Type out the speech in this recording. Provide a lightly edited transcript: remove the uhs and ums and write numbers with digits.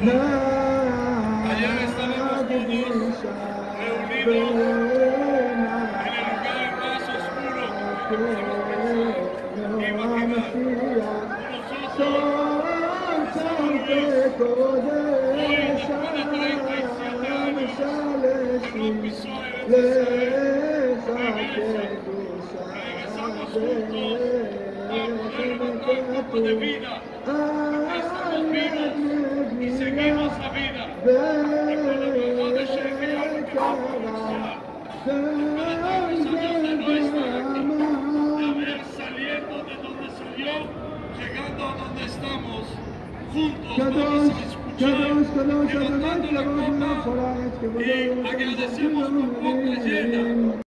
Ayer estaremos todos reunidos en el lugar más oscuro. Hemos pensado, imaginar, nosotros, hoy después de 37 años, con un episodio regresamos juntos para poder mandar un poco de vida. Estamos vivos y seguimos la vida. Y con la verdad de Sheikh Yahweh que vamos a iniciar. Para darnos a Dios de no estar aquí, de haber saliendo de donde salió, llegando a donde estamos, juntos vamos a escuchar, levantando la copa y agradecemos con boca llena.